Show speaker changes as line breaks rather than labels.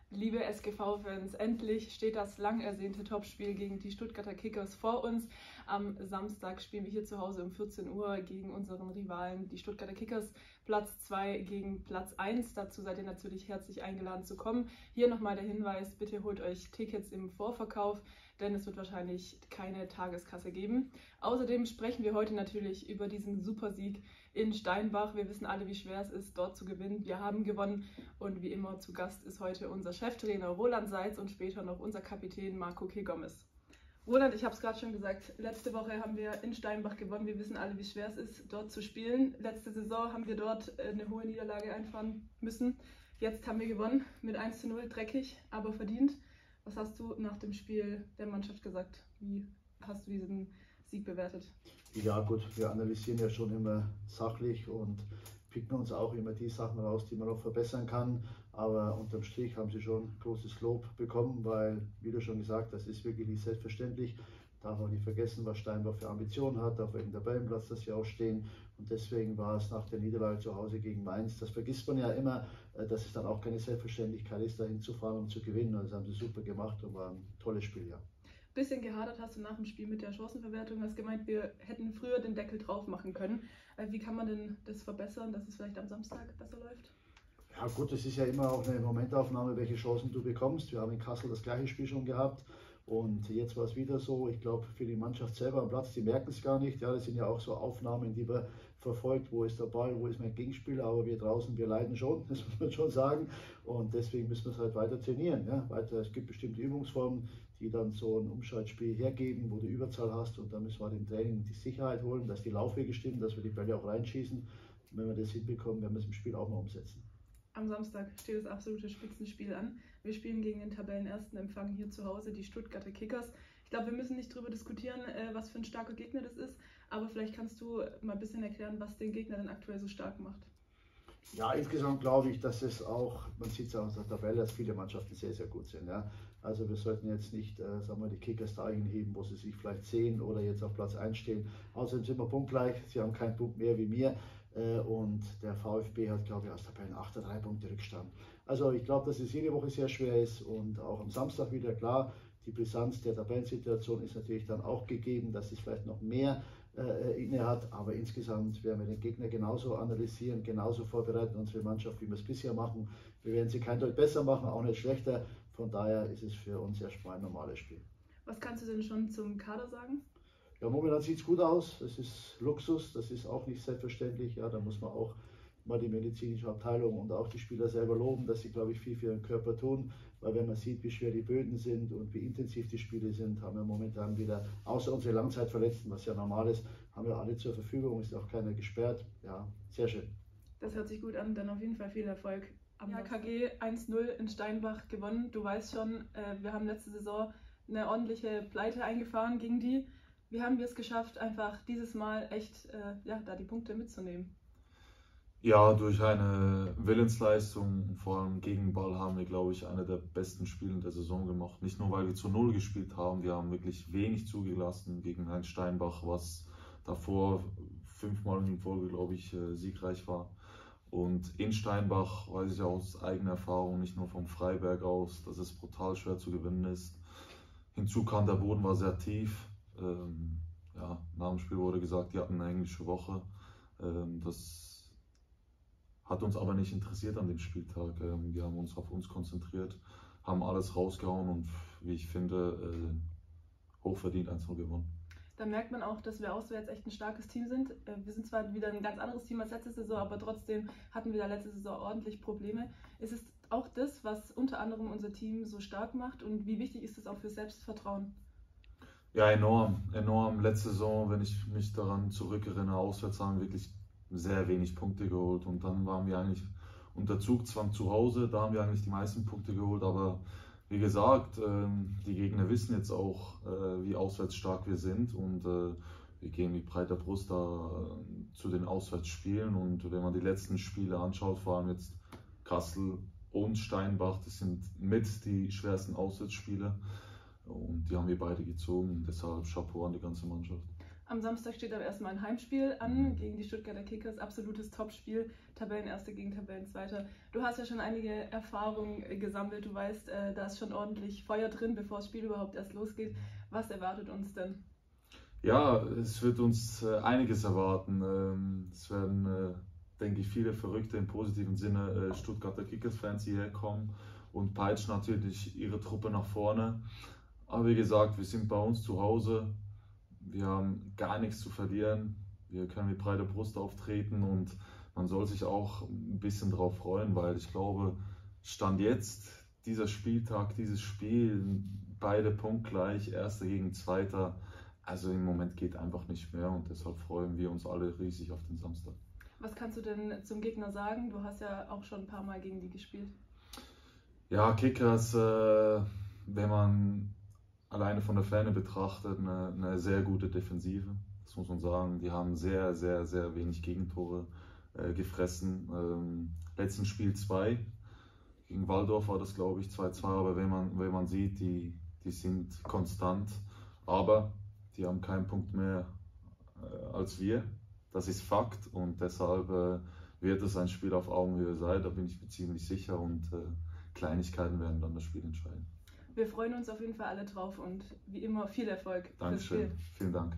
Liebe SGV-Fans, endlich steht das lang ersehnte Topspiel gegen die Stuttgarter Kickers vor uns. Am Samstag spielen wir hier zu Hause um 14 Uhr gegen unseren Rivalen, die Stuttgarter Kickers, Platz 2 gegen Platz 1. Dazu seid ihr natürlich herzlich eingeladen zu kommen. Hier nochmal der Hinweis, bitte holt euch Tickets im Vorverkauf, denn es wird wahrscheinlich keine Tageskasse geben. Außerdem sprechen wir heute natürlich über diesen Supersieg in Steinbach. Wir wissen alle, wie schwer es ist, dort zu gewinnen. Wir haben gewonnen und wie immer zu Gast ist heute unser Cheftrainer Roland Seitz und später noch unser Kapitän Marco K. Gomez. Roland, ich habe es gerade schon gesagt, letzte Woche haben wir in Steinbach gewonnen. Wir wissen alle, wie schwer es ist, dort zu spielen. Letzte Saison haben wir dort eine hohe Niederlage einfahren müssen. Jetzt haben wir gewonnen mit 1:0, dreckig, aber verdient. Was hast du nach dem Spiel der Mannschaft gesagt? Wie hast du diesen Sieg bewertet?
Ja gut, wir analysieren ja schon immer sachlich und picken uns auch immer die Sachen raus, die man noch verbessern kann. Aber unterm Strich haben sie schon großes Lob bekommen, weil, wie du schon gesagt hast, das ist wirklich nicht selbstverständlich. Darf man nicht vergessen, was Steinbach für Ambitionen hat, auf welchem Tabellenplatz das sie auch stehen. Und deswegen war es nach der Niederlage zu Hause gegen Mainz, das vergisst man ja immer, dass es dann auch keine Selbstverständlichkeit ist, dahin zu fahren, um zu gewinnen. Also das haben sie super gemacht und war ein tolles Spiel, ja.
Bisschen gehadert hast du nach dem Spiel mit der Chancenverwertung, hast gemeint, wir hätten früher den Deckel drauf machen können. Wie kann man denn das verbessern, dass es vielleicht am Samstag besser läuft?
Ja gut, es ist ja immer auch eine Momentaufnahme, welche Chancen du bekommst. Wir haben in Kassel das gleiche Spiel schon gehabt und jetzt war es wieder so. Ich glaube, für die Mannschaft selber am Platz, die merken es gar nicht. Ja, das sind ja auch so Aufnahmen, die man verfolgt. Wo ist der Ball, wo ist mein Gegenspieler? Aber wir draußen, wir leiden schon, das muss man schon sagen. Und deswegen müssen wir es halt weiter trainieren. Ja? Es gibt bestimmte Übungsformen, die dann so ein Umschaltspiel hergeben, wo du Überzahl hast. Und da müssen wir halt im Training die Sicherheit holen, dass die Laufwege stimmen, dass wir die Bälle auch reinschießen. Und wenn wir das hinbekommen, werden wir es im Spiel auch mal umsetzen.
Am Samstag steht das absolute Spitzenspiel an. Wir spielen gegen den Tabellenersten Empfang hier zu Hause, die Stuttgarter Kickers. Ich glaube, wir müssen nicht darüber diskutieren, was für ein starker Gegner das ist, aber vielleicht kannst du mal ein bisschen erklären, was den Gegner denn aktuell so stark macht.
Ja, insgesamt glaube ich, dass es auch, man sieht es ja aus der Tabelle, dass viele Mannschaften sehr, sehr gut sind. Ja. Also wir sollten jetzt nicht sagen wir, die Kickers dahin heben, wo sie sich vielleicht sehen oder jetzt auf Platz 1 stehen. Außerdem sind wir punktgleich, sie haben keinen Punkt mehr wie mir. Und der VfB hat, glaube ich, aus Tabellen 8 oder 3 Punkte Rückstand. Also ich glaube, dass es jede Woche sehr schwer ist und auch am Samstag wieder klar. Die Brisanz der Tabellensituation ist natürlich dann auch gegeben, dass es vielleicht noch mehr inne hat. Aber insgesamt werden wir den Gegner genauso analysieren, genauso vorbereiten, unsere Mannschaft, wie wir es bisher machen. Wir werden sie kein Deut besser machen, auch nicht schlechter. Von daher ist es für uns erstmal ein normales Spiel.
Was kannst du denn schon zum Kader sagen?
Ja, momentan sieht es gut aus. Das ist Luxus, das ist auch nicht selbstverständlich. Ja, da muss man auch mal die medizinische Abteilung und auch die Spieler selber loben, dass sie, glaube ich, viel für ihren Körper tun. Weil wenn man sieht, wie schwer die Böden sind und wie intensiv die Spiele sind, haben wir momentan wieder, außer unsere Langzeitverletzten, was ja normal ist, haben wir alle zur Verfügung, ist auch keiner gesperrt. Ja, sehr schön.
Das hört sich gut an, dann auf jeden Fall viel Erfolg. Am KG 1:0 in Steinbach gewonnen. Du weißt schon, wir haben letzte Saison eine ordentliche Pleite eingefahren gegen die. Wie haben wir es geschafft, einfach dieses Mal echt da die Punkte mitzunehmen?
Ja, durch eine Willensleistung, vor allem gegen Ball, haben wir, glaube ich, eine der besten Spiele der Saison gemacht. Nicht nur, weil wir zu Null gespielt haben, wir haben wirklich wenig zugelassen gegen Heinz Steinbach, was davor 5-mal in Folge, glaube ich, siegreich war. Und in Steinbach weiß ich aus eigener Erfahrung, nicht nur vom Freiberg aus, dass es brutal schwer zu gewinnen ist. Hinzu kam, der Boden war sehr tief. Nach dem Spiel wurde gesagt, die hatten eine englische Woche. Das hat uns aber nicht interessiert an dem Spieltag. Wir haben uns auf uns konzentriert, haben alles rausgehauen und, wie ich finde, hochverdient 1:0 gewonnen.
Da merkt man auch, dass wir auswärts echt ein starkes Team sind. Wir sind zwar wieder ein ganz anderes Team als letzte Saison, aber trotzdem hatten wir da letzte Saison ordentlich Probleme. Ist es auch das, was unter anderem unser Team so stark macht und wie wichtig ist es auch für Selbstvertrauen?
Ja, enorm. Enorm. Letzte Saison, wenn ich mich daran zurückerinnere, auswärts haben wir wirklich sehr wenig Punkte geholt. Und dann waren wir eigentlich unter Zugzwang zu Hause. Da haben wir eigentlich die meisten Punkte geholt. Aber wie gesagt, die Gegner wissen jetzt auch, wie auswärts stark wir sind. Und wir gehen mit breiter Brust da zu den Auswärtsspielen. Und wenn man die letzten Spiele anschaut, vor allem jetzt Kassel und Steinbach, das sind mit die schwersten Auswärtsspiele. Und die haben wir beide gezogen, deshalb Chapeau an die ganze Mannschaft.
Am Samstag steht aber erstmal ein Heimspiel an gegen die Stuttgarter Kickers. Absolutes Topspiel, Tabellenerster gegen Tabellenzweiter. Du hast ja schon einige Erfahrungen gesammelt. Du weißt, da ist schon ordentlich Feuer drin, bevor das Spiel überhaupt erst losgeht. Was erwartet uns denn?
Ja, es wird uns einiges erwarten. Es werden, denke ich, viele verrückte im positiven Sinne Stuttgarter Kickers-Fans hierher kommen und peitschen natürlich ihre Truppe nach vorne. Aber wie gesagt, wir sind bei uns zu Hause. Wir haben gar nichts zu verlieren. Wir können mit breiter Brust auftreten und man soll sich auch ein bisschen darauf freuen, weil ich glaube, Stand jetzt, dieser Spieltag, dieses Spiel, beide punktgleich, Erster gegen Zweiter. Also im Moment geht einfach nicht mehr und deshalb freuen wir uns alle riesig auf den Samstag.
Was kannst du denn zum Gegner sagen? Du hast ja auch schon ein paar Mal gegen die gespielt.
Ja, Kickers, wenn man alleine von der Ferne betrachtet, eine sehr gute Defensive, das muss man sagen. Die haben sehr, sehr, sehr wenig Gegentore gefressen. Letzten Spiel 2, gegen Walldorf war das, glaube ich, 2-2, aber wenn man sieht, die sind konstant, aber die haben keinen Punkt mehr als wir. Das ist Fakt und deshalb wird es ein Spiel auf Augenhöhe sein, da bin ich mir ziemlich sicher und Kleinigkeiten werden dann das Spiel entscheiden.
Wir freuen uns auf jeden Fall alle drauf und wie immer viel Erfolg.
Dankeschön, vielen Dank.